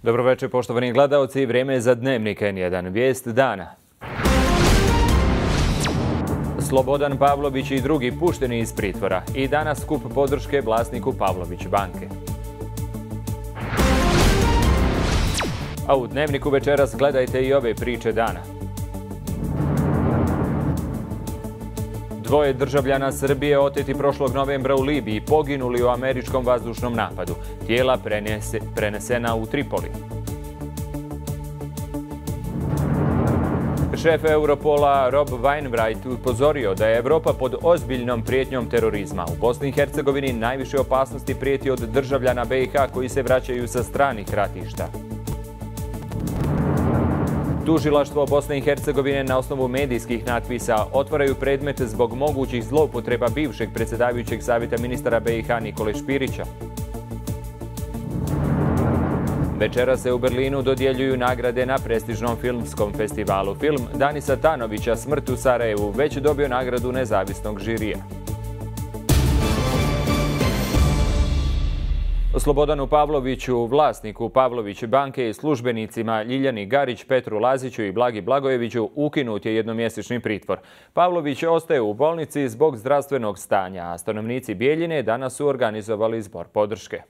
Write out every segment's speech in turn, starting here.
Dobroveče, poštovani gledaoci, vrijeme je za Dnevnik N1, vijest dana. Slobodan Pavlović i drugi pušteni iz pritvora i danas skup podrške vlasniku Pavlović banke. A u Dnevniku večeras gledajte i ove priče dana. Dvoje državljana Srbije oteti prošlog novembra u Libiji poginuli u američkom vazdušnom napadu. Tijela prenesena u Tripoli. Šef Europola Rob Wainwright upozorio da je Evropa pod ozbiljnom prijetnjom terorizma. U Bosni i Hercegovini najviše opasnosti prijeti od državljana BiH koji se vraćaju sa stranih ratišta. Tužilaštvo Bosne i Hercegovine na osnovu medijskih natpisa otvaraju predmet zbog mogućih zloupotreba bivšeg predsjedavajućeg savjeta ministara BiH Nikole Špirića. Večera se u Berlinu dodjeljuju nagrade na prestižnom filmskom festivalu. Film Danisa Tanovića Smrt u Sarajevu već dobio nagradu nezavisnog žirija. Slobodanu Pavloviću, vlasniku Pavlović banke i službenicima Ljiljani Garić, Petru Laziću i Blagi Blagojeviću ukinut je jednomjesečni pritvor. Pavlović ostaje u bolnici zbog zdravstvenog stanja, a stanovnici Bijeljine danas su organizovali zbor podrške.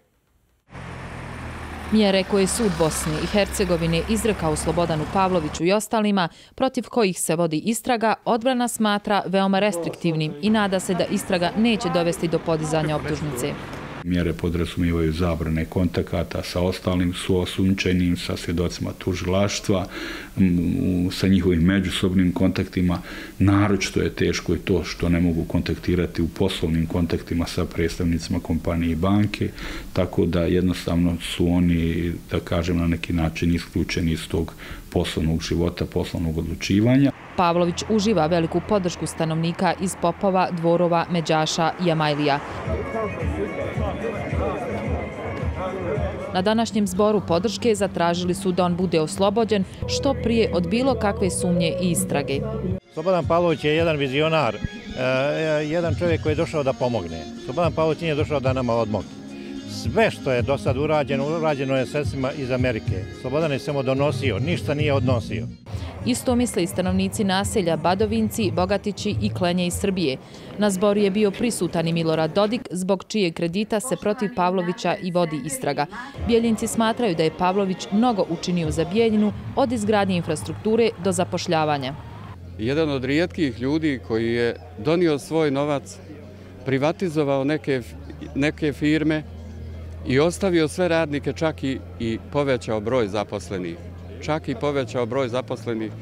Mjere koje sud Bosne i Hercegovine izrekao Slobodanu Pavloviću i ostalima, protiv kojih se vodi istraga, odbrana smatra veoma restriktivnim i nada se da istraga neće dovesti do podizanja optužnice. Mjere podrazumijevaju zabrane kontakata sa ostalim suosumnjičenim, sa svjedocima tužilaštva, sa njihovim međusobnim kontaktima. Naročito je teško i to što ne mogu kontaktirati u poslovnim kontaktima sa predstavnicima kompanije i banke, tako da jednostavno su oni, da kažem, na neki način isključeni iz tog poslovnog života, poslovnog odlučivanja. Pavlović uživa veliku podršku stanovnika iz Popova, Dvorova, Međaša i Amajlija. Na današnjem zboru podrške zatražili su da on bude oslobođen što prije od bilo kakve sumnje i istrage. Slobodan Pavlović je jedan vizionar, jedan čovjek koji je došao da pomogne. Slobodan Pavlović nije došao da nama odmogne. Sve što je do sad urađeno je sredstvima iz Amerike. Slobodan je samo donosio, ništa nije odnosio. Isto misle i stanovnici naselja Badovinci, Bogatići i Klenje iz Srbije. Na zboru je bio prisutan i Milorad Dodik, zbog čijeg kredita se protiv Pavlovića i vodi istraga. Bijeljinci smatraju da je Pavlović mnogo učinio za Bijeljinu, od izgradnje infrastrukture do zapošljavanja. Jedan od rijetkih ljudi koji je donio svoj novac, privatizovao neke firme i ostavio sve radnike, čak i povećao broj zaposlenih. Čak i povećao broj zaposlenih,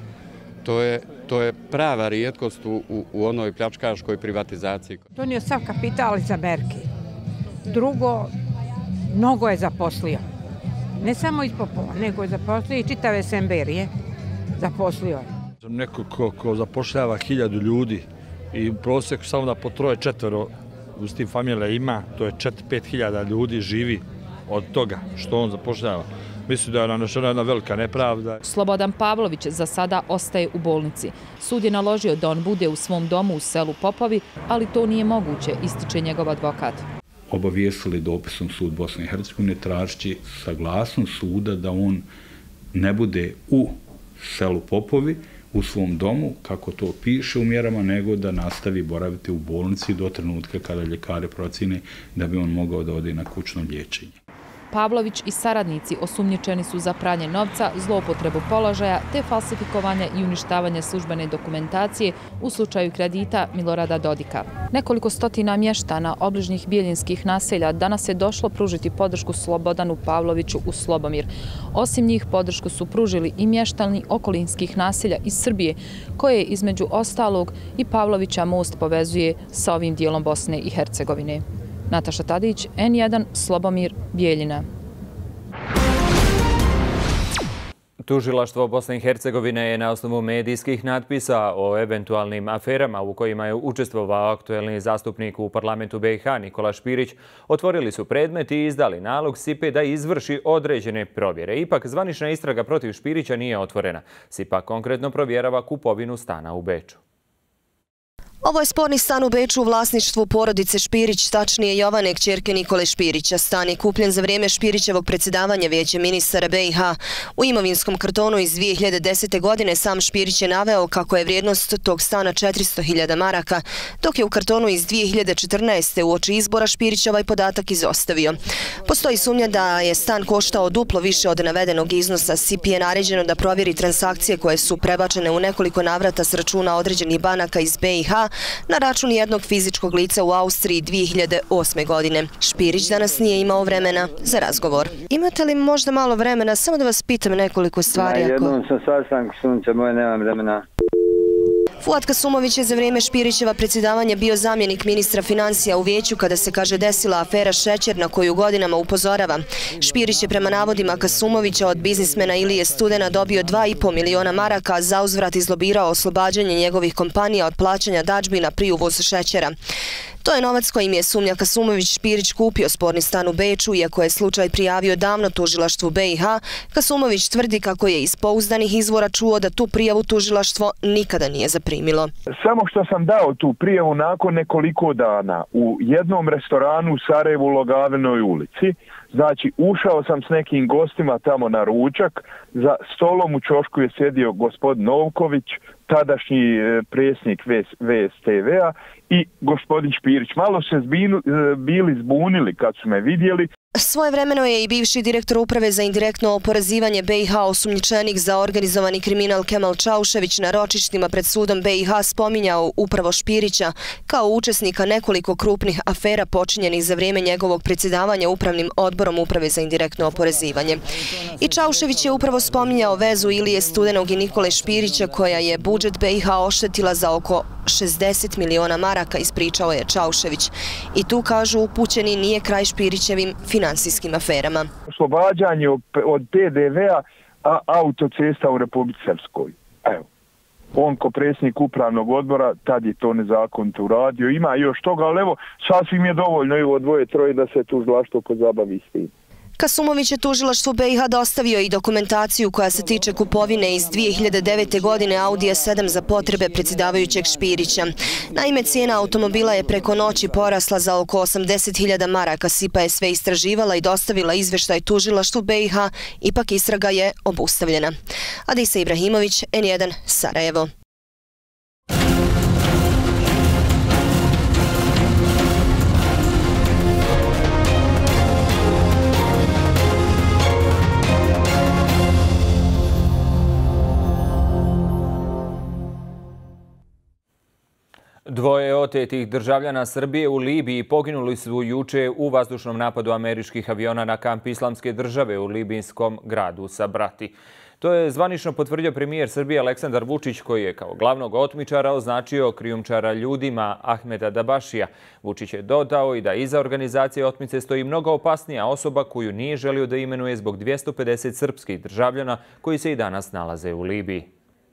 to je prava rijetkost u onoj pljačkaškoj privatizaciji. Donio sav kapital iz Amerike. Drugo, mnogo je zaposlio. Ne samo iz Popova, nego je zaposlio i čitave Semberije. Zaposlio je. Neko ko zapošljava 1000 ljudi i u prosjeku samo da po 3-4 uz tim familija ima, to je 4-5 hiljada ljudi živi od toga što on zapošljava. Mislim da je nanešena jedna velika nepravda. Slobodan Pavlović za sada ostaje u bolnici. Sud je naložio da on bude u svom domu u selu Popovi, ali to nije moguće, ističe njegov advokat. Obavijestili dopisom sud Bosne i Hercegovine tražeći saglasnost suda da on ne bude u selu Popovi, u svom domu, kako to piše u mjerama, nego da nastavi boraviti u bolnici do trenutka kada ljekari procjene da bi on mogao da ode na kućno liječenje. Pavlović i saradnici osumnjičeni su za pranje novca, zloupotrebu položaja te falsifikovanje i uništavanje službene dokumentacije u slučaju kredita Milorada Dodika. Nekoliko stotina mještana obližnjih bijeljinskih naselja danas je došlo pružiti podršku Slobodanu Pavloviću u Slobomir. Osim njih podršku su pružili i mještani okolinskih naselja iz Srbije, koje između ostalog i Pavlovića most povezuje sa ovim dijelom Bosne i Hercegovine. Nataša Tadić, N1, Slobomir, Bijeljina. Tužilaštvo Bosne i Hercegovine je na osnovu medijskih natpisa o eventualnim aferama u kojima je učestvovao aktuelni zastupnik u parlamentu BiH Nikola Špirić otvorili su predmet i izdali nalog SIPA da izvrši određene provjere. Ipak zvanična istraga protiv Špirića nije otvorena. SIPA konkretno provjerava kupovinu stana u Beču. Ovo je sporni stan u Beču u vlasništvu porodice Špirić, tačnije Jovane, kćerke Nikole Špirića. Stan je kupljen za vrijeme Špirićevog predsjedavanja Vijećem ministara BiH. U imovinskom kartonu iz 2010. godine sam Špirić je naveo kako je vrijednost tog stana 400.000 maraka, dok je u kartonu iz 2014. uoči izbora Špirić ovaj podatak izostavio. Postoji sumnja da je stan koštao duplo više od navedenog iznosa. SIP je naređeno da provjeri transakcije koje su prebačene u nekoliko navrata s računa određenih banaka iz BiH na račun jednog fizičkog lica u Austriji 2008. godine. Špirić danas nije imao vremena za razgovor. Imate li možda malo vremena, samo da vas pitam nekoliko stvari? Na jednom sam sastanku, sunce moje, nemam vremena. Fuad Kasumović je za vrijeme Špirićeva predsjedavanja bio zamjenik ministra financija u vijeću kada se, kaže, desila afera Šećer na koju godinama upozorava. Špirić je prema navodima Kasumovića od biznismena Ilije Studena dobio 2,5 miliona maraka, a zauzvrat izlobirao oslobađanje njegovih kompanija od plaćanja dadžbina pri uvozu šećera. To je novac kojim je, sumnja Kasumović, Špirić kupio sporni stan u Beču, iako je slučaj prijavio davno tužilaštvu BiH. Kasumović tvrdi kako je iz pouzdanih izvora čuo da tu prijavu tužilaštvo nikada nije zaprimilo. Samo što sam dao tu prijavu nakon nekoliko dana u jednom restoranu u Sarajevu, Logavenoj ulici. Znači, ušao sam s nekim gostima tamo na ručak, za stolom u ćošku je sjedio gospodin Novković, tadašnji predsjednik VSTV-a i gospodin Špirić. Malo se bili zbunili kad su me vidjeli. Svojevremeno je i bivši direktor uprave za indirektno oporezivanje BiH, osumnjičenik za organizovani kriminal Kemal Čaušević, na ročištima pred sudom BiH spominjao upravo Špirića kao učesnika nekoliko krupnih afera počinjenih za vrijeme njegovog predsjedavanja upravnim odborom uprave za indirektno oporezivanje. I Čaušević je upravo spominjao vezu Ilije Studenog i Nikole Špirića koja je budžet BiH oštetila za oko 60 miliona maraka, ispričao je Čaušević. I tu, kažu upućeni, nije kraj Špirićevim finansijskim aferama. Oslobađanje od PDV-a autocesta u Republici Srpskoj. Evo, on ko predsjednik upravnog odbora tad je to nezakonito uradio. Ima još toga, ali evo, sasvim je dovoljno i ovo dvoje, troje da se tužilaštvo pozabavi s tim. Kasumović je tužilaštvu BiH dostavio i dokumentaciju koja se tiče kupovine iz 2009. godine Audija 7 za potrebe predsjedavajućeg Špirića. Naime, cijena automobila je preko noći porasla za oko 80.000 maraka. SIPA je sve istraživala i dostavila izvještaj tužilaštvu BiH, ipak istraga je obustavljena. Adisa Ibrahimović, N1, Sarajevo. Dvoje otetih državljana Srbije u Libiji poginuli su juče u vazdušnom napadu američkih aviona na kamp Islamske države u libijskom gradu Sabrati. To je zvanično potvrdio premijer Srbije Aleksandar Vučić, koji je kao glavnog otmičara označio krijumčara ljudima Ahmeda Dabašija. Vučić je dodao i da iza organizacije otmice stoji mnogo opasnija osoba koju nije želio da imenuje zbog 250 srpskih državljana koji se i danas nalaze u Libiji.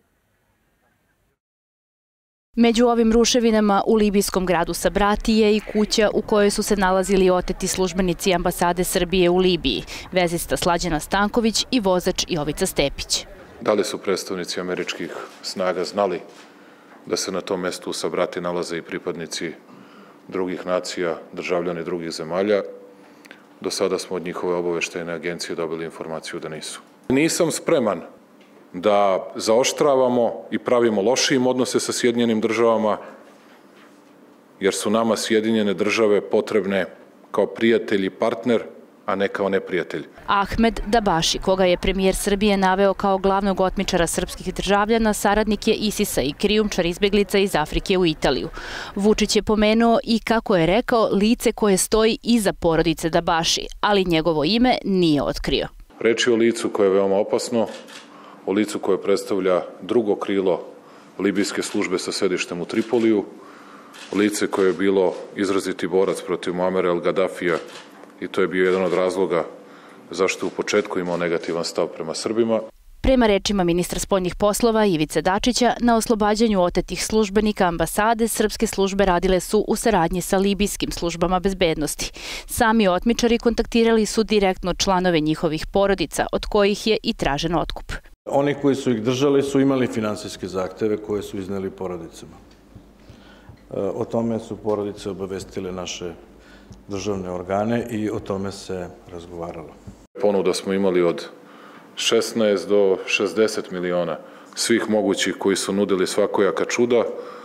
Među ovim ruševinama u libijskom gradu Sabrati je i kuća u kojoj su se nalazili oteti službenici ambasade Srbije u Libiji, vezista Slađana Stanković i vozač Jovica Stepić. Da li su predstavnici američkih snaga znali da se na tom mestu u Sabrati nalaze i pripadnici drugih nacija, državljani drugih zemalja? Do sada smo od njihove obaveštajne agencije dobili informaciju da nisu. Nisam spreman da zaoštravamo i pravimo lošijim odnose sa Sjedinjenim državama, jer su nama Sjedinjene države potrebne kao prijatelj i partner, a ne kao neprijatelj. Ahmed Dabaši, koga je premijer Srbije naveo kao glavnog otmičara srpskih državljana, saradnik je ISIS-a i krijumčar izbjeglica iz Afrike u Italiju. Vučić je pomenuo i, kako je rekao, lice koje stoji iza porodice Dabaši, ali njegovo ime nije otkrio. Reč je o licu koje je veoma opasno, o licu koje predstavlja drugo krilo libijske službe sa sedištem u Tripoliju, lice koje je bilo izraziti borac protiv Muamera el-Gaddafija i to je bio jedan od razloga zašto u početku imao negativan stav prema Srbima. Prema rečima ministra spoljnih poslova Ivice Dačića, na oslobađanju otetih službenika ambasade srpske službe radile su u saradnji sa libijskim službama bezbednosti. Sami otmičari kontaktirali su direktno članove njihovih porodica, od kojih je i tražen otkup. Oni koji su ih držali su imali finansijske zahteve koje su izneli porodicama. O tome su porodice obavestile naše državne organe i o tome se razgovaralo. Ponuda smo imali od 16 do 60 miliona svih mogućih koji su nudili svakojaka čuda,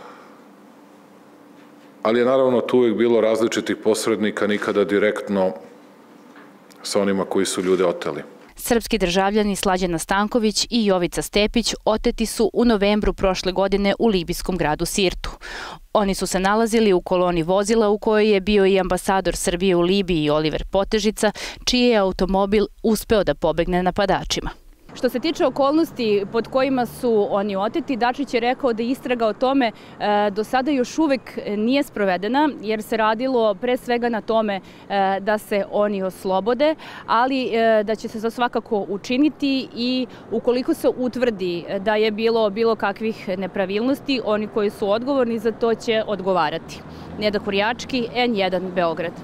ali je naravno tu uvijek bilo različitih posrednika, nikada direktno sa onima koji su ljude oteli. Srpski državljani Slađana Stanković i Jovica Stepić oteti su u novembru prošle godine u libijskom gradu Sirtu. Oni su se nalazili u koloni vozila u kojoj je bio i ambasador Srbije u Libiji Oliver Potežica, čiji je automobil uspeo da pobegne napadačima. Što se tiče okolnosti pod kojima su oni oteti, Dačić je rekao da istraga o tome do sada još uvek nije sprovedena, jer se radilo pre svega na tome da se oni oslobode, ali da će se to svakako učiniti i ukoliko se utvrdi da je bilo kakvih nepravilnosti, oni koji su odgovorni za to će odgovarati. Neda Kurjački, N1 Beograd.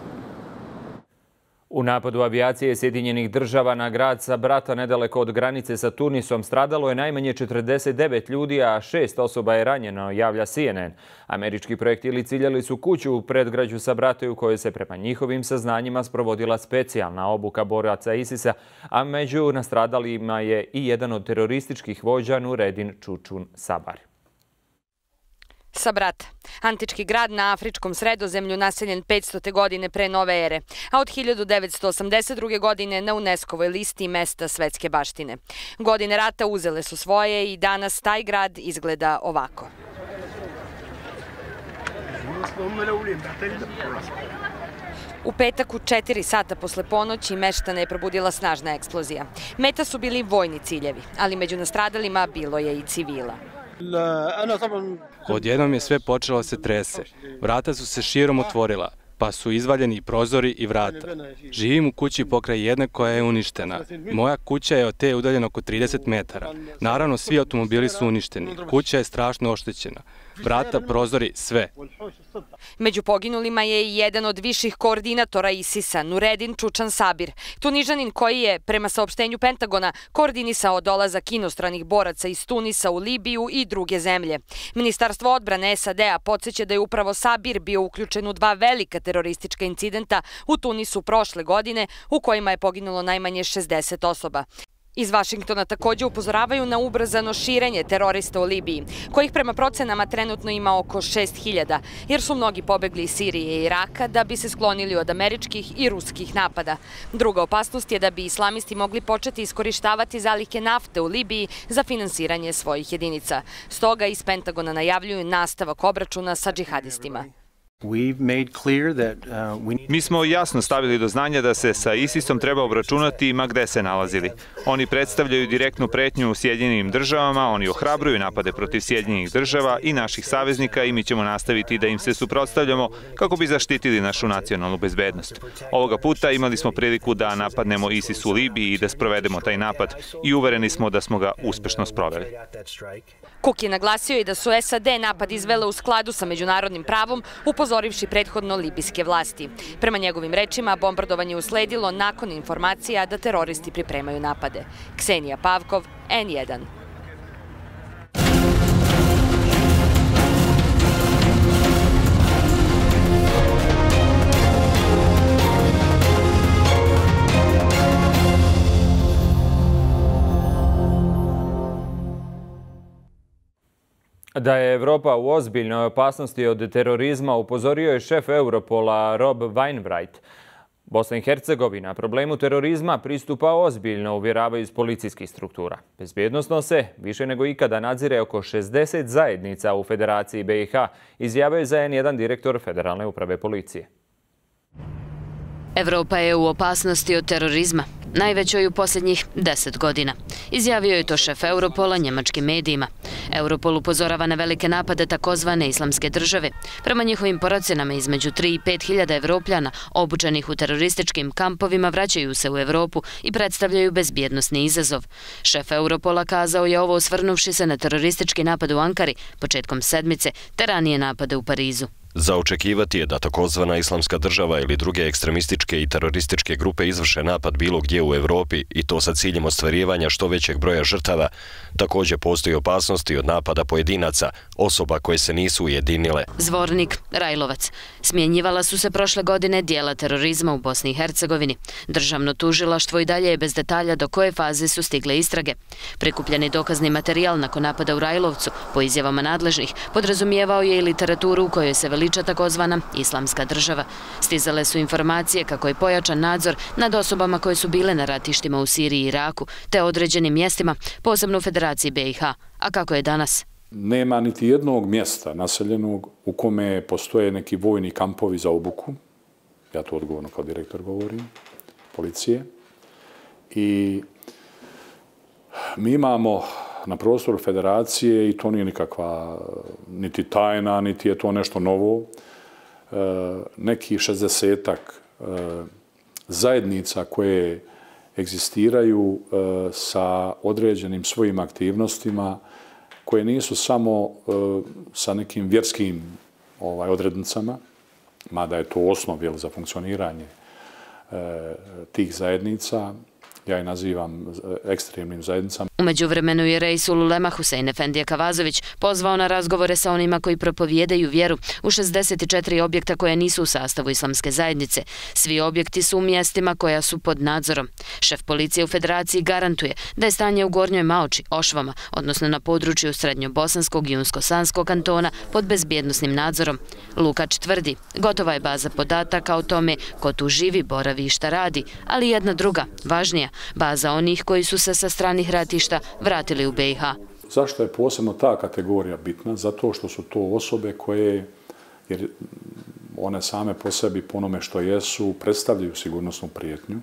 U napadu avijacije Sjedinjenih država na grad Sabrata nedaleko od granice sa Tunisom stradalo je najmanje 49 ljudi, a 6 osoba je ranjeno, javlja CNN. Američki projektili ciljali su kuću u predgrađu Sabrate u kojoj se prema njihovim saznanjima sprovodila specijalna obuka boraca ISIS-a, a među nastradalima je i jedan od terorističkih vođa Nureddin Čučun Sabar. Sabrat, antički grad na afričkom sredozemlju naseljen 500. godine pre nove ere, a od 1982. godine na UNESCO-voj listi mesta svetske baštine. Godine rata uzele su svoje i danas taj grad izgleda ovako. U petak u 4 sata posle ponoći meštane je probudila snažna eksplozija. Meta su bili vojni ciljevi, ali među nastradalima bilo je i civila. Odjednom je sve počelo se trese. Vrata su se širom otvorila, pa su izvaljeni i prozori i vrata. Živim u kući pokraj jedne koja je uništena. Moja kuća je od te udaljena oko 30 metara. Naravno, svi automobili su uništeni. Kuća je strašno oštećena. Vrata, prozori, sve. Među poginulima je i jedan od viših koordinatora ISIS-a, Nureddin Čučan Sabir, Tunižanin koji je, prema saopštenju Pentagona, koordinisao dolazak inostranih boraca iz Tunisa u Libiju i druge zemlje. Ministarstvo odbrane SAD-a podsjeća da je upravo Sabir bio uključen u 2 velika teroristička incidenta u Tunisu prošle godine, u kojima je poginulo najmanje 60 osoba. Iz Vašingtona također upozoravaju na ubrzano širenje terorista u Libiji, kojih prema procenama trenutno ima oko 6.000, jer su mnogi pobegli iz Sirije i Iraka da bi se sklonili od američkih i ruskih napada. Druga opasnost je da bi islamisti mogli početi iskorištavati zalihe nafte u Libiji za finansiranje svojih jedinica. Stoga iz Pentagona najavljuju nastavak obračuna sa džihadistima. Mi smo jasno stavili do znanja da se sa ISIS-om treba obračunati ma gde se nalazili. Oni predstavljaju direktnu pretnju u Sjedinjenim državama, oni ohrabruju napade protiv Sjedinjenih država i naših saveznika i mi ćemo nastaviti da im se suprotstavljamo kako bi zaštitili našu nacionalnu bezbednost. Ovoga puta imali smo priliku da napadnemo ISIS u Libiji i da sprovedemo taj napad i uvereni smo da smo ga uspešno sproveli. Cook je naglasio i da su SAD napad izvele u skladu sa međunarodnim pravom, upozorivši prethodno libijske vlasti. Prema njegovim rečima, bombardovanje usledilo nakon informacija da teroristi pripremaju napade. Ksenija Pavkov, N1. Da je Evropa u ozbiljnoj opasnosti od terorizma upozorio je šef Europola Rob Wainwright. Bosna i Hercegovina problemu terorizma pristupa ozbiljno, uvjeravaju iz policijskih struktura. Bezbjednosno se više nego ikada nadzire oko 60 zajednica u Federaciji BiH, izjavio je za N1 direktor Federalne uprave policije. Evropa je u opasnosti od terorizma, najvećoj u posljednjih 10 godina. Izjavio je to šef Europola njemačkim medijima. Europol upozorava na velike napade takozvane islamske države. Prema njihovim procenama između 3 i 5 hiljada Evropljana obučenih u terorističkim kampovima vraćaju se u Evropu i predstavljaju bezbjednosni izazov. Šef Europola kazao je ovo osvrnuvši se na teroristički napad u Ankari početkom sedmice te ranije napade u Parizu. Za očekivati je da takozvana Islamska država ili druge ekstremističke i terorističke grupe izvrše napad bilo gdje u Evropi i to sa ciljem ostvarivanja što većeg broja žrtava. Također postoji opasnosti od napada pojedinaca, osoba koje se nisu ujedinile. Zvornik, Rajlovac. Smjenjivala su se prošle godine dijela terorizma u Bosni i Hercegovini. Državno tužilaštvo i dalje je bez detalja do koje faze su stigle istrage. Prikupljeni dokazni materijal nakon napada u Rajlovcu, po izjavama nadležnih, podrazumijevao je i literaturu u kojoj se veliča takozvana Islamska država. Stizale su informacije kako je pojačan nadzor nad osobama koje su bile na ratištima u Siriji i Iraku, te određenim mjestima, posebno u Federaciji BiH. A kako je danas? Nema niti jednog mjesta naseljenog u kome postoje neki vojni kampovi za obuku. Ja to odgovorno kao direktor govorim, policije. I mi imamo na prostoru federacije, i to nije nikakva niti tajna, niti je to nešto novo, neki 60-ak zajednica koje egzistiraju sa određenim svojim aktivnostima, koje nisu samo sa nekim vjerskim odrednicama, mada je to osnov za funkcioniranje tih zajednica, ja je nazivam ekstremnim zajednicama. U međuvremenu je Reisul Ulema Husein Efendija Kavazović pozvao na razgovore sa onima koji propovijedaju vjeru u 64 objekta koje nisu u sastavu islamske zajednice. Svi objekti su u mjestima koja su pod nadzorom. Šef policije u Federaciji garantuje da je stanje u Gornjoj Maoči, Ošvama, odnosno na području Srednjobosanskog i Unsko-Sanskog kantona pod bezbjednosnim nadzorom. Lukač tvrdi, gotova je baza podataka o tome ko tu živi, boravi i šta radi, ali jedna druga, važnija, baza onih koji su se sa stranih ratišta vratili u BiH. Zašto je posebno ta kategorija bitna? Zato što su to osobe koje, jer one same po sebi, po onome što jesu, predstavljaju sigurnosnu prijetnju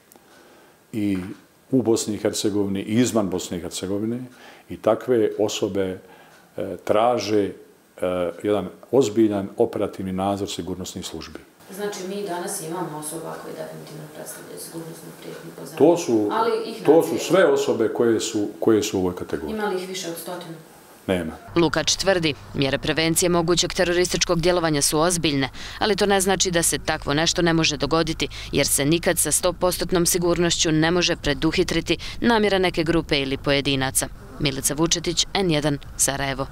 i u Bosni i Hercegovini i izvan Bosne i Hercegovine, i takve osobe traže jedan ozbiljan operativni nadzor sigurnosnih službi. Znači, mi danas imamo osoba koje definitivno predstavljaju sigurnosnu prijetnju po zemlji. To su sve osobe koje su u ovoj kategoriji. Ima li ih više od 100? Nema. Lukač tvrdi, mjere prevencije mogućeg terorističkog djelovanja su ozbiljne, ali to ne znači da se takvo nešto ne može dogoditi, jer se nikad sa 100% sigurnošću ne može preduhitriti namjera neke grupe ili pojedinaca. Milica Vučetić, N1, Sarajevo.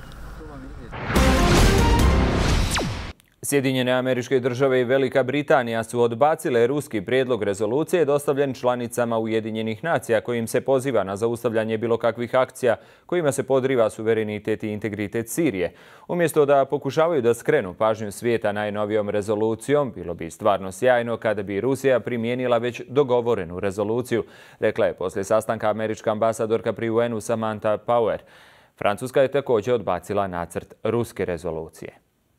Sjedinjene Američke Države i Velika Britanija su odbacile ruski prijedlog rezolucije dostavljen članicama Ujedinjenih nacija kojim se poziva na zaustavljanje bilo kakvih akcija kojima se podriva suverenitet i integritet Sirije. Umjesto da pokušavaju da skrenu pažnju svijeta najnovijom rezolucijom, bilo bi stvarno sjajno kada bi Rusija primijenila već dogovorenu rezoluciju, rekla je poslije sastanka američka ambasadorka pri UN-u Samantha Power. Francuska je također odbacila nacrt ruske rezolucije.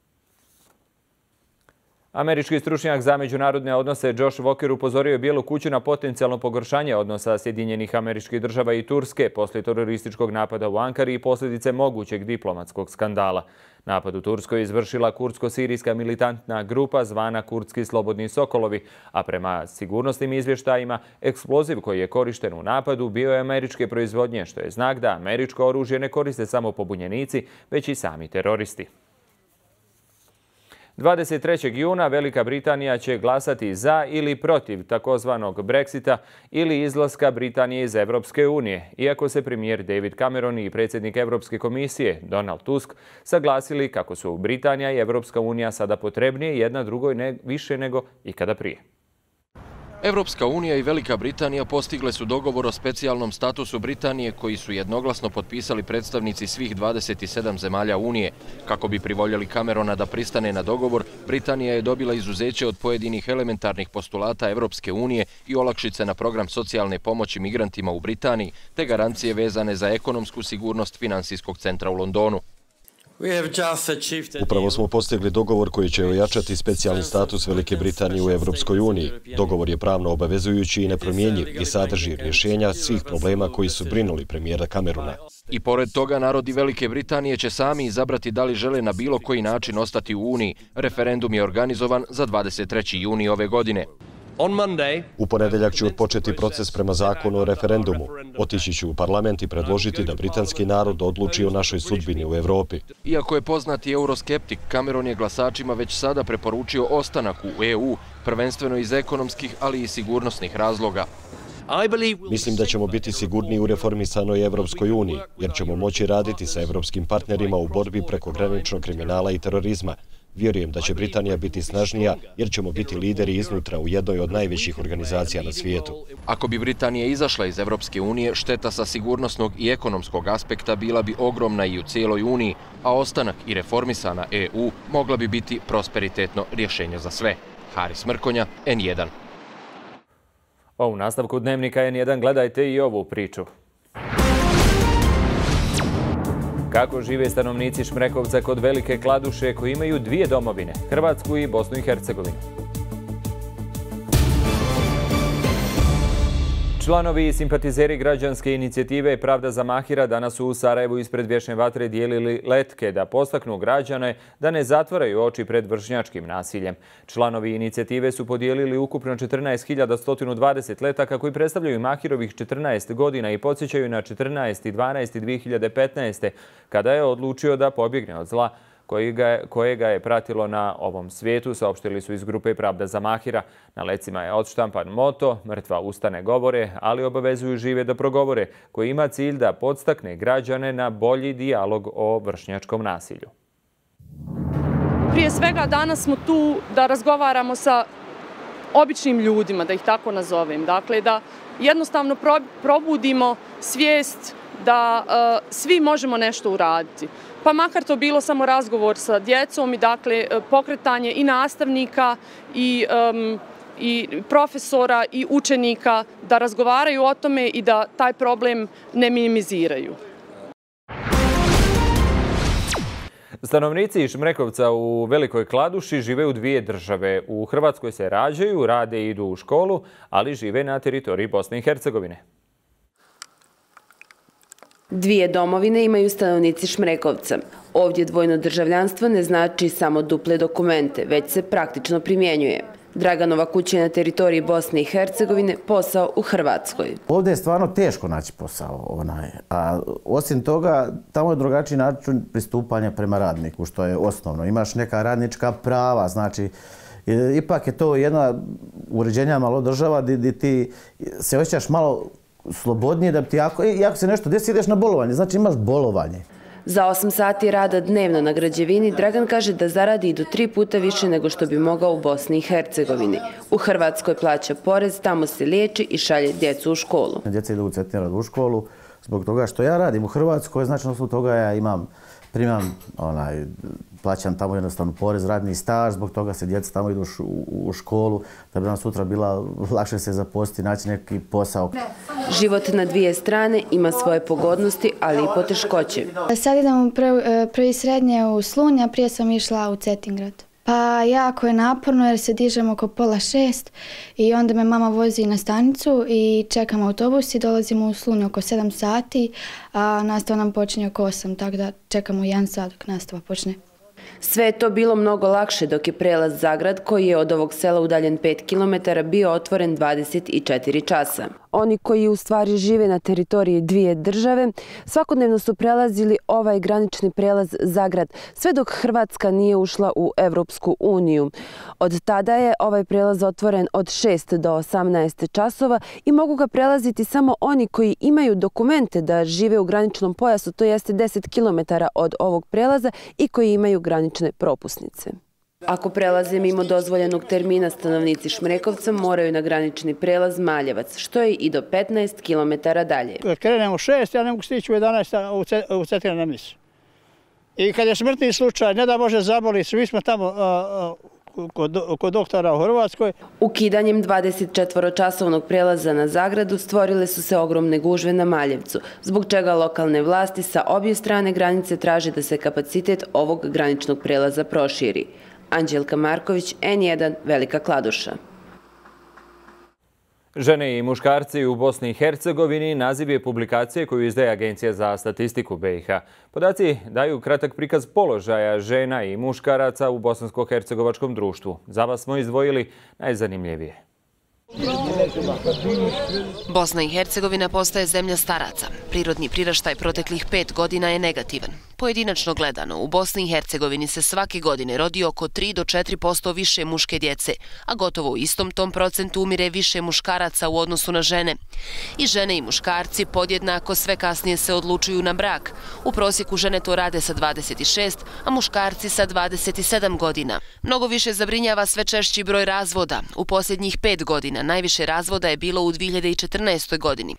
Američki stručnjak za međunarodne odnose Josh Walker upozorio je Bijelu kuću na potencijalno pogoršanje odnosa Sjedinjenih Američkih Država i Turske poslije terorističkog napada u Ankari i posljedice mogućeg diplomatskog skandala. Napad u Turskoj izvršila kurdsko-sirijska militantna grupa zvana Kurdski slobodni sokolovi, a prema sigurnosnim izvještajima eksploziv koji je korišten u napadu bio je američke proizvodnje, što je znak da američko oružje ne koriste samo pobunjenici, već i sami teroristi. 23. juna Velika Britanija će glasati za ili protiv takozvanog Brexita ili izlaska Britanije iz Evropske unije, iako se premijer David Cameron i predsjednik Evropske komisije Donald Tusk saglasili kako su Britanija i Evropska unija sada potrebnije jedna drugoj više nego ikada prije. Evropska unija i Velika Britanija postigle su dogovor o specijalnom statusu Britanije koji su jednoglasno potpisali predstavnici svih 27 zemalja Unije. Kako bi privoljeli Camerona da pristane na dogovor, Britanija je dobila izuzeće od pojedinih elementarnih postulata Evropske unije i olakšice na program socijalne pomoći migrantima u Britaniji, te garancije vezane za ekonomsku sigurnost finansijskog centra u Londonu. Upravo smo postigli dogovor koji će ojačati specijalni status Velike Britanije u Evropskoj uniji. Dogovor je pravno obavezujući i nepromjenjiv i sadrži rješenja svih problema koji su brinuli premijera Camerona. I pored toga, narodi Velike Britanije će sami izabrati da li žele na bilo koji način ostati u Uniji. Referendum je organizovan za 23. juni ove godine. U ponedeljak ću otpočeti proces prema zakonu o referendumu. Otići ću u parlament i predložiti da britanski narod odluči o našoj sudbini u Evropi. Iako je poznati euroskeptik, Cameron je glasačima već sada preporučio ostanak u EU, prvenstveno iz ekonomskih, ali i sigurnosnih razloga. Mislim da ćemo biti sigurniji u reformisanoj Evropskoj uniji, jer ćemo moći raditi sa evropskim partnerima u borbi preko graničnog kriminala i terorizma. Vjerujem da će Britanija biti snažnija, jer ćemo biti lideri iznutra u jednoj od najvećih organizacija na svijetu. Ako bi Britanija izašla iz Evropske unije, šteta sa sigurnosnog i ekonomskog aspekta bila bi ogromna i u cijeloj uniji, a ostanak i reformisana EU mogla bi biti prosperitetno rješenje za sve. Haris Mrkonja, N1. U nastavku Dnevnika N1 gledajte i ovu priču. Kako žive stanovnici Šmrekovca kod Velike Kladuše koji imaju dvije domovine, Hrvatsku i Bosnu i Hercegovinu. Članovi i simpatizeri građanske inicijative Pravda za Mahira danas su u Sarajevu ispred Vječne vatre dijelili letke da podstaknu građane da ne zatvaraju oči pred vršnjačkim nasiljem. Članovi inicijative su podijelili ukupno 14.120 letaka koji predstavljaju Mahirovih 14 godina i podsjećaju na 14.12.2015. kada je odlučio da pobjegne od zla kojega je pratilo na ovom svijetu, saopštili su iz grupe Pravda za Mahira. Na lecima je odštampan moto "Mrtva ustane govore, ali obavezuju žive da progovore", koji ima cilj da podstakne građane na bolji dijalog o vršnjačkom nasilju. Prije svega danas smo tu da razgovaramo sa običnim ljudima, da ih tako nazovem. Dakle, da jednostavno probudimo svijest da svi možemo nešto uraditi. Pa makar to bilo samo razgovor sa djecom i dakle pokretanje i nastavnika i profesora i učenika da razgovaraju o tome i da taj problem ne minimiziraju. Stanovnici Šmrekovca u Velikoj Kladuši žive u dvije države. U Hrvatskoj se rađaju, rade i idu u školu, ali žive na teritoriji Bosne i Hercegovine. Dvije domovine imaju stanovnici Šmrekovca. Ovdje dvojno državljanstvo ne znači samo duple dokumente, već se praktično primjenjuje. Draganova kuća je na teritoriji Bosne i Hercegovine, posao u Hrvatskoj. Ovdje je stvarno teško naći posao. A osim toga, tamo je drugačiji način pristupanja prema radniku, što je osnovno. Imaš neka radnička prava, znači ipak je to jedna uređenja malo država gdje ti se osjećaš malo slobodnije da ti ako se nešto desi ideš na bolovanje, znači imaš bolovanje. Za 8 sati rada dnevno na građevini Dragan kaže da zaradi i do 3 puta više nego što bi mogao u Bosni i Hercegovini. U Hrvatskoj plaća porez, tamo se liječi i šalje djecu u školu. Djeca idu u Cetingrad u školu zbog toga što ja radim u Hrvatskoj, znači na osnovu toga ja primam plaćam tamo jednostavno porez, radni staž, zbog toga se djeca tamo idu u školu, da bi nam sutra bila lakše se zaposliti, naći neki posao. Život na dvije strane ima svoje pogodnosti, ali i poteškoće. Sad idem prvi srednje u Slunj, a prije sam išla u Cetingrad. Pa jako je naporno jer se dižem oko 5:30 i onda me mama vozi na stanicu i čekam autobus i dolazimo u Slunj oko 7 sati, a nastava nam počinje oko 8, tako da čekamo 1 sat dok nastava počne. Sve je to bilo mnogo lakše dok je prelaz Zagrad, koji je od ovog sela udaljen 5 km, bio otvoren 24 časa. Oni koji u stvari žive na teritoriji dvije države, svakodnevno su prelazili ovaj granični prelaz Zagrad, sve dok Hrvatska nije ušla u Evropsku uniju. Od tada je ovaj prelaz otvoren od 6 do 18 časova i mogu ga prelaziti samo oni koji imaju dokumente da žive u graničnom pojasu, to jeste 10 km od ovog prelaza, i koji imaju granične propusnice. Ako prelaze mimo dozvoljenog termina, stanovnici Šmrekovca moraju na granični prelaz Maljevac, što je i do 15 km dalje. Krenemo 6, ja ne mogu stići u 11 u Cetingrad na misu. I kad je smrtni slučaj, ne da može zaboli, svi smo tamo kod doktora u Hrvatskoj. Ukidanjem 24-časovnog prelaza na Zagradu stvorile su se ogromne gužve na Maljevcu, zbog čega lokalne vlasti sa obje strane granice traže da se kapacitet ovog graničnog prelaza proširi. Anđelka Marković, N1, Velika Kladuša. Žene i muškarci u Bosni i Hercegovini naziv je publikacije koju izdaje Agencija za statistiku BiH. Podaci daju kratak prikaz položaja žena i muškaraca u bosansko-hercegovačkom društvu. Za vas smo izdvojili najzanimljivije. Bosna i Hercegovina postaje zemlja staraca. Prirodni priraštaj proteklih 5 godina je negativan. Pojedinačno gledano, u Bosni i Hercegovini se svake godine rodi oko 3 do 4% više muške djece, a gotovo u istom tom procentu umire više muškaraca u odnosu na žene. I žene i muškarci podjednako sve kasnije se odlučuju na brak. U prosjeku žene to rade sa 26, a muškarci sa 27 godina. Mnogo više zabrinjava sve češći broj razvoda. U posljednjih 5 godina najviše razvoda je bilo u 2014. godini.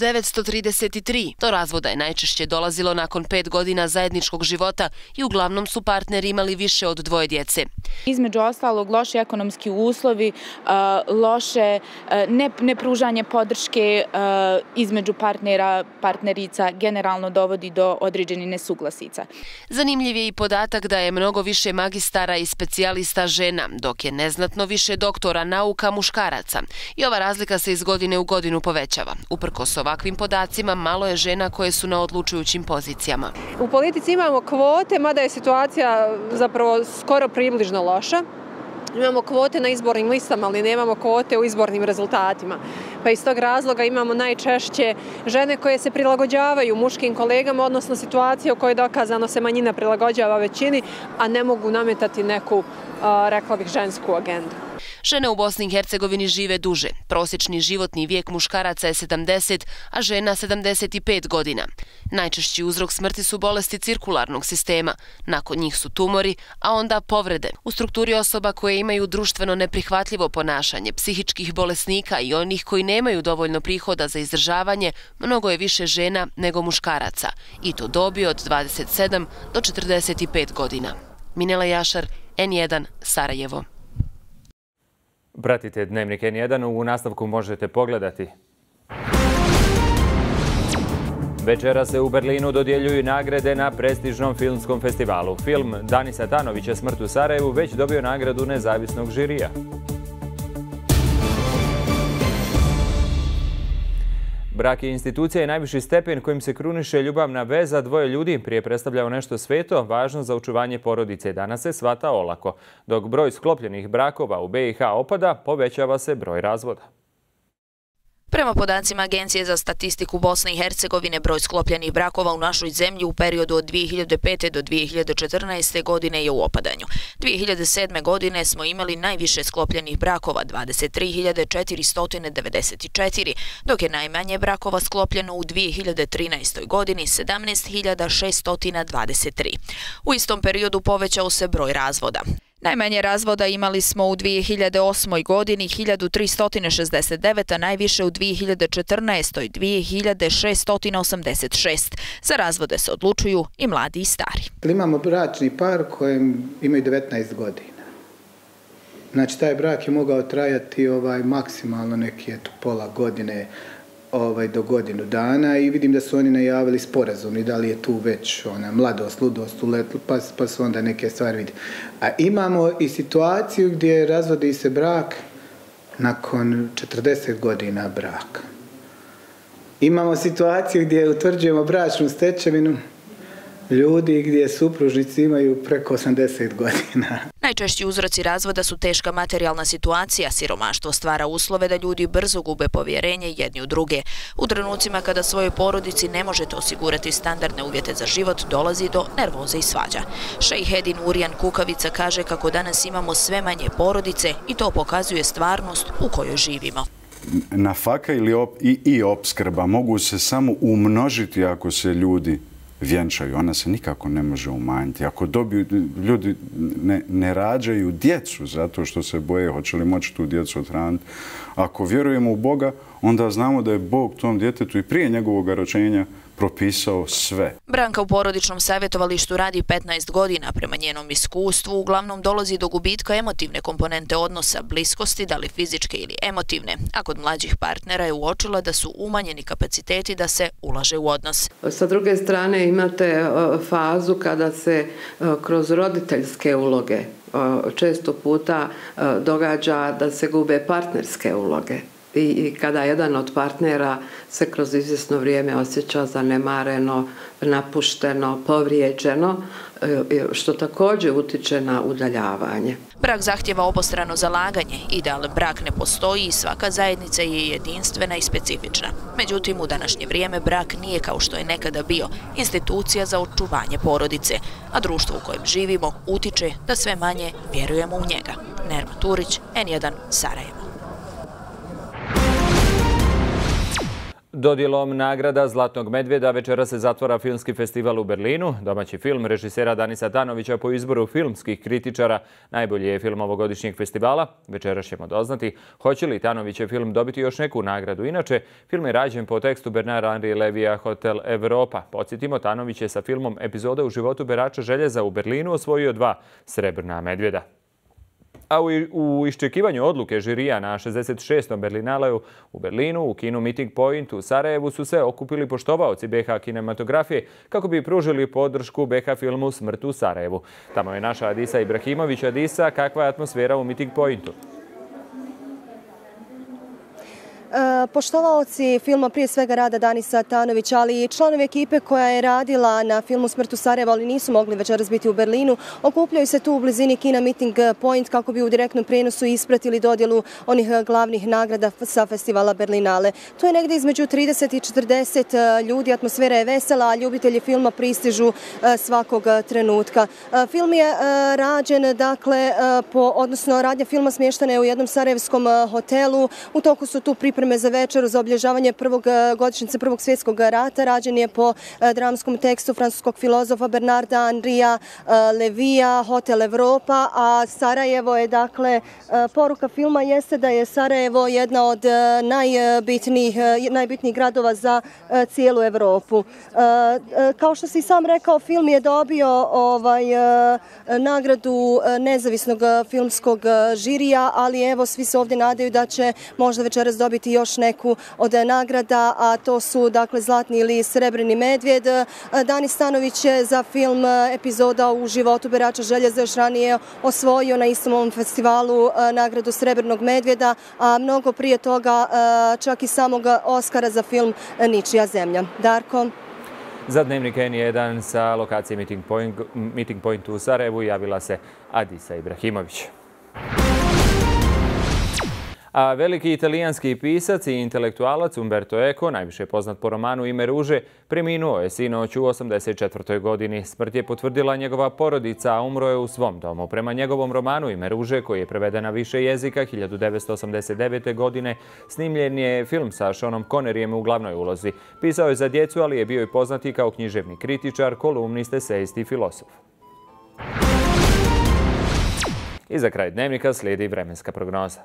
1933. Do razvoda je najčešće dolazilo nakon 5 godina zajedničkog života i uglavnom su partneri imali više od 2 djece. Između ostalog, loši ekonomski uslovi, loše nepružanje podrške između partnera, partnerica generalno dovodi do određenih nesuglasica. Zanimljiv je i podatak da je mnogo više magistara i specijalista žena, dok je neznatno više doktora nauka muškaraca. I ova razlika se iz godine u godinu povećava. Uprkos ovakvim podacima, malo je žena koje su na odlučujućim pozicijama. U politici imamo kvote, mada je situacija zapravo skoro približno loša. Imamo kvote na izbornim listama, ali nemamo kvote u izbornim rezultatima. Pa iz tog razloga imamo najčešće žene koje se prilagođavaju muškim kolegama, odnosno situacije u kojoj dokazano se manjina prilagođava većini, a ne mogu nametati neku, rekla bih, žensku agendu. Žene u Bosni i Hercegovini žive duže. Prosječni životni vijek muškaraca je 70, a žena 75 godina. Najčešći uzrok smrti su bolesti cirkularnog sistema. Nakon njih su tumori, a onda povrede. U strukturi osoba koje imaju društveno neprihvatljivo ponašanje, psihičkih bolesnika i onih koji nemaju dovoljno prihoda za izdržavanje, mnogo je više žena nego muškaraca. I to dobi od 27 do 45 godina. Minela Jašar, N1, Sarajevo. Pratite Dnevnik N1, u nastavku možete pogledati. Večera se u Berlinu dodjeljuju nagrade na prestižnom filmskom festivalu. Film Danisa Tanovića Smrt u Sarajevu već dobio nagradu nezavisnog žirija. Brak je institucija i najviši stepen kojim se kruniše ljubavna veza dvoje ljudi. Prije predstavljao nešto sveto, važno za očuvanje porodice. Danas se shvata olako. Dok broj sklopljenih brakova u BiH opada, povećava se broj razvoda. Prema podacima Agencije za statistiku Bosne i Hercegovine, broj sklopljenih brakova u našoj zemlji u periodu od 2005. do 2014. godine je u opadanju. 2007. godine smo imali najviše sklopljenih brakova, 23.494, dok je najmanje brakova sklopljeno u 2013. godini, 17.623. U istom periodu povećao se broj razvoda. Najmanje razvoda imali smo u 2008. godini 1369, a najviše u 2014. 2686. Za razvode se odlučuju i mladi i stari. Imamo bračni par koji imaju 19 godina. Znači, taj brak je mogao trajati maksimalno neki pola godine do godinu dana i vidim da su oni najavili sporazum i da li je tu već mladost, ludost uletla, pa su onda neke stvari vidi. A imamo i situaciju gdje razvodi se brak nakon 40 godina braka. Imamo situaciju gdje utvrđujemo bračnu stečevinu ljudi gdje supružnici imaju preko 80 godina. Najčešći uzroci razvoda su teška materijalna situacija. Siromaštvo stvara uslove da ljudi brzo gube povjerenje jedni u druge. U trenucima kada svojoj porodici ne možete osigurati standardne uvjete za život, dolazi do nervoze i svađa. Šejh Edin Urijan Kukavica kaže kako danas imamo sve manje porodice i to pokazuje stvarnost u kojoj živimo. Nafaka i opskrba mogu se samo umnožiti ako se ljudi vjenčaju. Ona se nikako ne može umanjiti. Ako ljudi ne rađaju djecu zato što se boje hoće li moći tu djecu othraniti. Ako vjerujemo u Boga, onda znamo da je Bog tom djetetu i prije njegovog rođenja propisao sve. Branka u porodičnom savjetovalištu radi 15 godina. Prema njenom iskustvu uglavnom dolazi do gubitka emotivne komponente odnosa, bliskosti, da li fizičke ili emotivne, a kod mlađih partnera je uočila da su umanjeni kapaciteti da se ulaže u odnos. Sa druge strane imate fazu kada se kroz roditeljske uloge često puta događa da se gube partnerske uloge. i kada jedan od partnera se kroz izvjesno vrijeme osjeća zanemareno, napušteno, povrijeđeno, što također utiče na udaljavanje. Brak zahtjeva obostrano zalaganje. Idealan brak ne postoji i svaka zajednica je jedinstvena i specifična. Međutim, u današnje vrijeme brak nije kao što je nekada bio institucija za očuvanje porodice, a društvo u kojem živimo utiče da sve manje vjerujemo u njega. Nerma Turić, N1, Sarajevo. Dodjelom nagrada Zlatnog medvjeda večera se zatvara filmski festival u Berlinu. Domaći film režisera Danisa Tanovića po izboru filmskih kritičara najbolji je film ovogodišnjeg festivala. Večeras ćemo doznati hoće li Tanovićev film dobiti još neku nagradu. Inače, film je rađen po tekstu Bernarda Henri Levija Hotel Evropa. Podsjetimo, Tanović je sa filmom Epizoda u životu berača željeza u Berlinu osvojio 2 srebrna medvjeda. A u iščekivanju odluke žirija na 66. Berlinaleju u Berlinu, u kinu Meeting Point u Sarajevu su se okupili poštovaoci BH kinematografije kako bi pružili podršku BH filmu Smrt u Sarajevu. Tamo je naša Adisa Ibrahimović. Adisa, kakva je atmosfera u Meeting Pointu? Poštovaoci filma, prije svega rada Danisa Tanovića, ali i članovi ekipe koja je radila na filmu Smrt u Sarajevu, ali nisu mogli večeras biti u Berlinu, okupljaju se tu u blizini kina Meeting Point kako bi u direktnom prijenosu ispratili dodjelu onih glavnih nagrada sa festivala Berlinale. To je negdje između 30 i 40 ljudi, atmosfera je vesela, a ljubitelji filma pristižu svakog trenutka. Film je rađen, dakle, odnosno radnja filma smještena je u jednom sarajevskom hotelu. U toku su tu pripreme za večeru za obilježavanje godišnjice Prvog svjetskog rata. Rađen je po dramskom tekstu francuskog filozofa Bernarda Henrija Levija, Hotel Evropa, a Sarajevo je, dakle, poruka filma jeste da je Sarajevo jedna od najbitnijih gradova za cijelu Evropu. Kao što si sam rekao, film je dobio nagradu nezavisnog filmskog žirija, ali evo, svi se ovdje nadaju da će možda večeras dobiti još neku od nagrada, a to su, dakle, Zlatni ili Srebrni medvjed. Danis Tanović je za film Epizoda u životu berača željeza još ranije osvojio na istom ovom festivalu nagradu Srebrnog medvjeda, a mnogo prije toga čak i samog Oskara za film Ničija zemlja. Darko? Za Dnevnik N1 sa lokacije Meeting Point u Sarajevu javila se Adisa Ibrahimović. A veliki italijanski pisac i intelektualac Umberto Eco, najviše poznat po romanu Ime ruže, preminuo je sinoć u 84. godini. Smrt je potvrdila njegova porodica, a umro je u svom domu. Prema njegovom romanu Ime ruže, koji je preveden na više jezika 1989. godine, snimljen je film sa Seanom Conneryjem u glavnoj ulozi. Pisao je za djecu, ali je bio i poznati kao književni kritičar, kolumnist, esejist i filosof. I za kraj Dnevnika slijedi vremenska prognoza.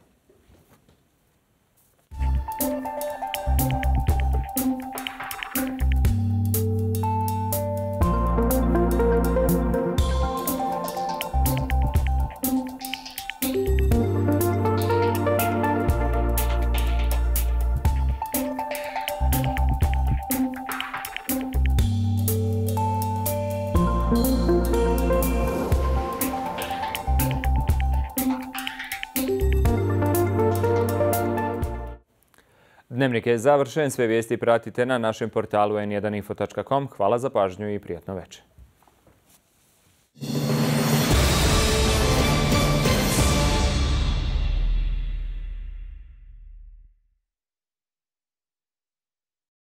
Dnevnik je završen. Sve vijesti pratite na našem portalu n1info.com. Hvala za pažnju i prijatno večer.